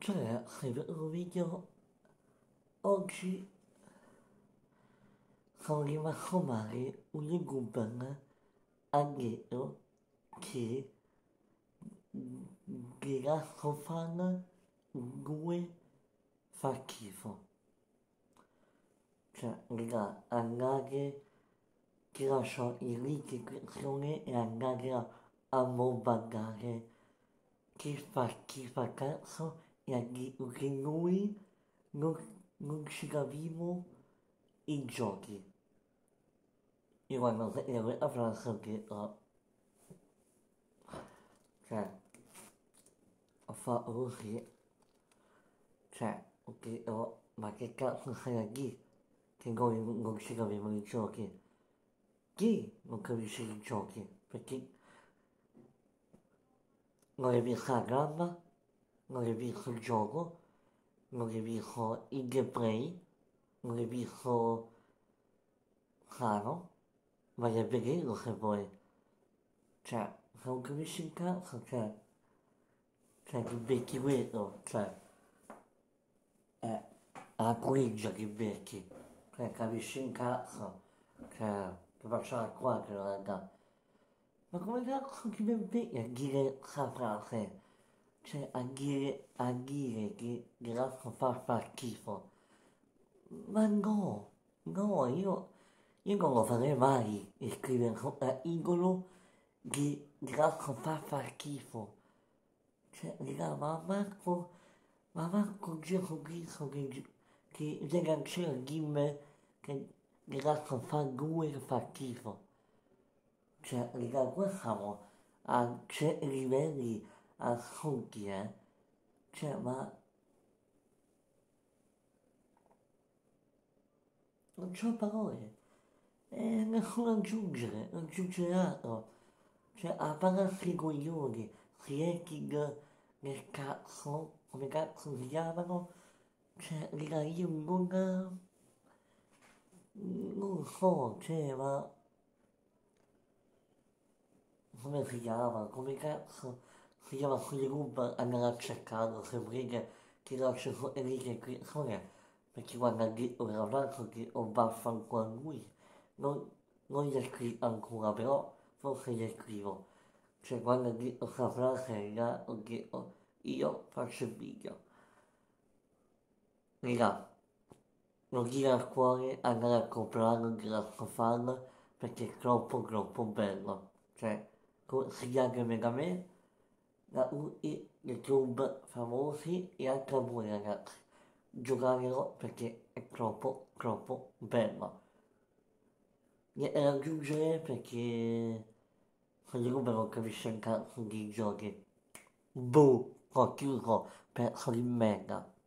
Cioè, scrive un video oggi sono rimasto male un youtuber ha detto che The Last of Us 2 fa schifo. Cioè, raga, andate ti lascio il link in descrizione e andate a bombardare che fa schifo a cazzo e ha detto che noi non, non ci capiamo i giochi. Io quando sentivo questa frase ho detto, cioè, ho fatto così, cioè, ho detto, ma che cazzo stai a dire? Che noi non ci capiamo i giochi? Chi non capisce i giochi? Perché non hai visto la gamba, non hai visto il gioco, non hai visto il gameplay, non hai visto Sano, vai a vederlo se vuoi. Cioè, se non capisci il cazzo, cioè, ti becchi quello, cioè, è la cureggia che becchi. Cioè, capisci un cazzo, cioè, ti faccio la quadra, raga. Ma come cazzo ti permetti a dire questa frase? Cioè, a dire che Grasso fa schifo. Ma no, no, io non lo farei mai, scrivere sopra idolo che Grasso fa schifo. Cioè, raga, ma manco Gesù Cristo che lega al cielo dimmi che Grasso fa due che fa schifo. Cioè, raga, qua siamo a certi livelli assurdi, eh. Cioè, ma non c'ho parole. Nessuno aggiungere altro. Cioè, a parlarsi i coglioni, si hacking nel cazzo, come cazzo si chiamano? Cioè, raga, io non lo so, cioè, ma come si chiama? Come cazzo si chiama quelle roba? Andare a cercarlo, se volete ti lascio su Enrique qui, perché quando ha detto per l'altro che o vaffanculo a lui, non, non gli scrivo ancora, però forse gli scrivo. Cioè quando ha detto questa frase, raga, ho detto io faccio il video. Raga, non dire al cuore andare a comprarlo di Last of Us perché è troppo bello. Cioè, sia che Megame, da tutti i club famosi e anche a voi ragazzi. Giocarlo perché è troppo bello. Niente da aggiungere perché quando Ruben non capisce un cazzo di giochi. Boh, ho chiuso, pezzo di merda.